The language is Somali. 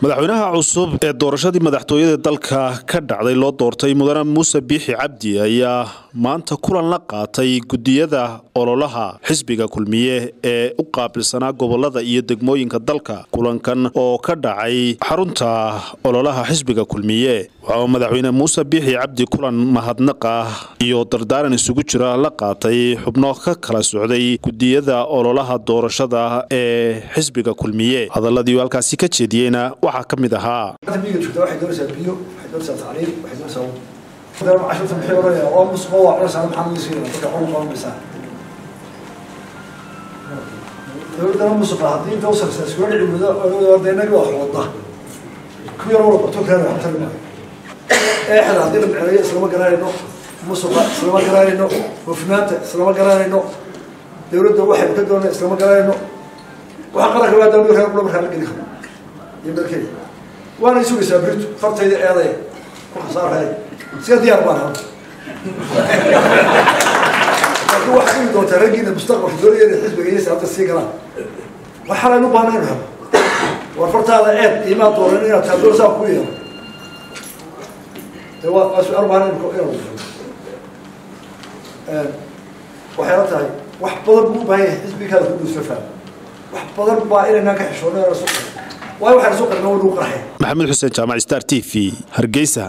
madaxweynaha cusub ee doorashadii madaxtooyada dalka ka dhacday loo doortay mudane Muuse Biixi Cabdi ayaa maanta kulan la qaatay gudiyada ololaha xisbiga kulmiye ee u qaabilsanaa gobolada iyo degmooyinka dalka. Kulankan oo ka dhacay xarunta ololaha xisbiga kulmiye waxa madaxweyne Muuse Biixi Cabdi kulan mahadnaq ah iyo dardaaran isugu jira la qaatay xubno ka kala socday gudiyada ololaha doorashada ee xisbiga kulmiye. Hadaladii halkaasi ka jeediyayna waxa kamid ahaa يمكن وانا يسوي سافرت فرت هذه ايضا صار هاي سير ديار بارها واحد يقول ترقي المستقبل الدولي الحزب الجيش على السيجاره وحنا نبغى وفرت هذا عيب ايمان طورنا تدور ساق كويه هو اسعار معنا وحياتها واحد بدل مو باين حزبي كذا كله سفر واحد بدل باين انك حشونه رسول محمد حسين جامع ستار TV هرقيسة.